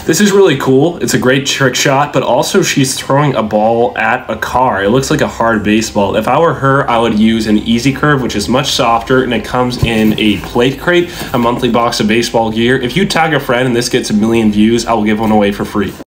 This is really cool. It's a great trick shot, but also she's throwing a ball at a car. It looks like a hard baseball. If I were her, I would use an Easy Curve, which is much softer, and it comes in a plate crate, a monthly box of baseball gear. If you tag a friend and this gets 1 million views, I will give one away for free.